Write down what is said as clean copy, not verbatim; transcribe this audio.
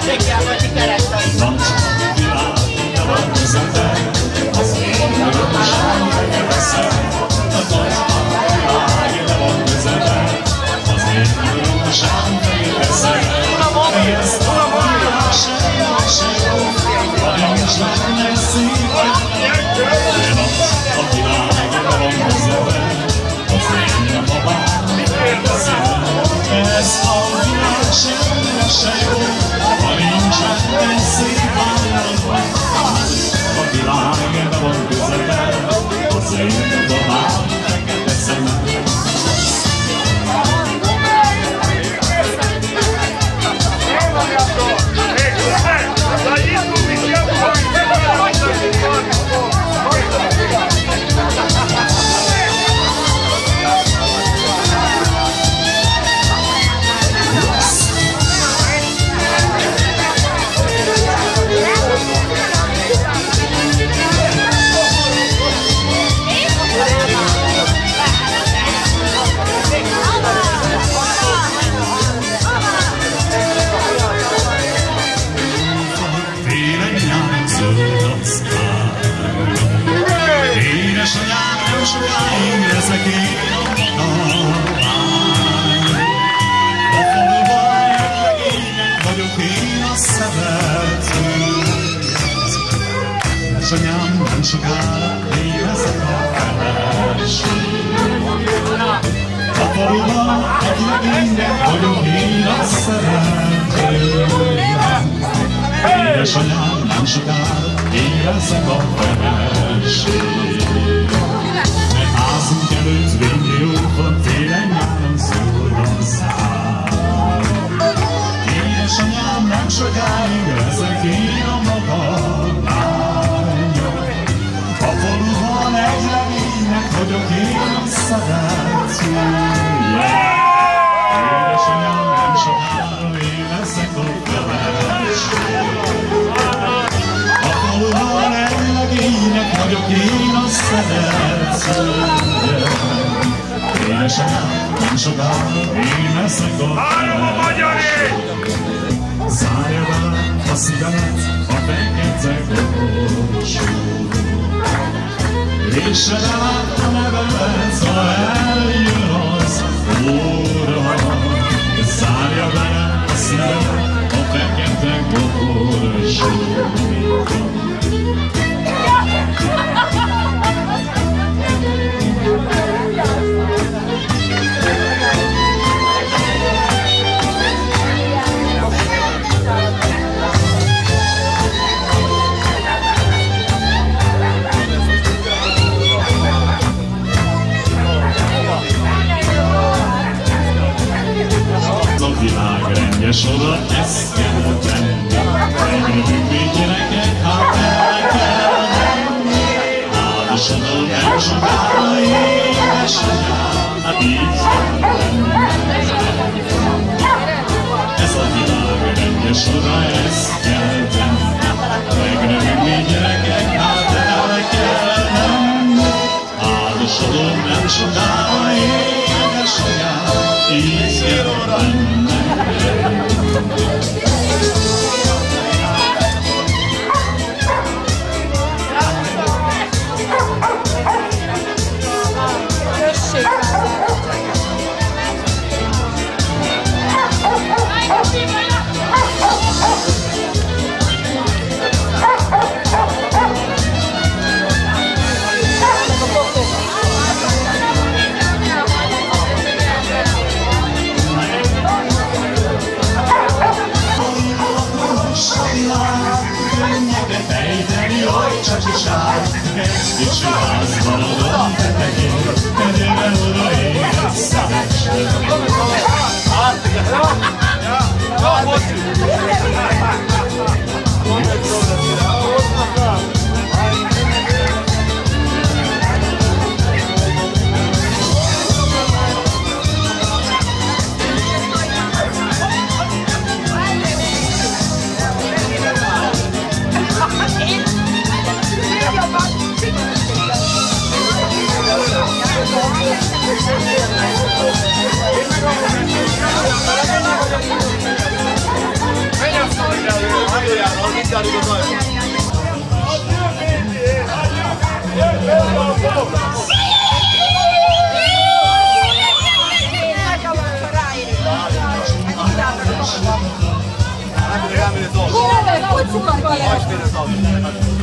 Van csak a világ, de van közötted, az én örömösen megveszed. Van csak a világ, de van közötted, az én örömösen megveszed. Ezt a világ se jó, ha nincs benne szíved. A világ, de van közötted, az én babám megveszed. Ezt a világ se jó, ha nincs benne szíved. A világ, de van közötted, az én babám megveszed. Édesanyám, nem sokáig leszek én a magány. A faluban legények vagyok én a szerető. Édesanyám, nem sokára én leszek a feleség. A faluban legények vagyok én a szerető. Édesanyám, nem sokára én leszek a feleség. Mert házunk előtt vinni jókon, télen-nyáron szól a szám. Édesanyám, nem sokáig leszek én a maga lánya. A faluban egy legénynek vagyok én a szeretője. Édesanyám, nem sokára én leszek a feleség. A faluban egy legénynek vagyok én a szeretője. Édesanyám, nem sokára én leszek a feleség. Zárja vele a szívemet a fekete golyósó. Vésed át a nevemet, ha eljön az óra. Zárja vele a szívemet a fekete golyósó. A világ rendes oda, ezt kell tenni. Megnyomjuk mi gyerekek, hát el kell menni. Áldosodom nem sokára, édesanyám, hát így kell lenni. Ez a világ rendes oda, ezt kell tenni. Megnyomjuk mi gyerekek, hát el kell menni. Áldosodom nem sokára, édesanyám, így kell lenni. Egy kicsi házban adom tetején, gyere oda én szeressem. Come? Poi si parla.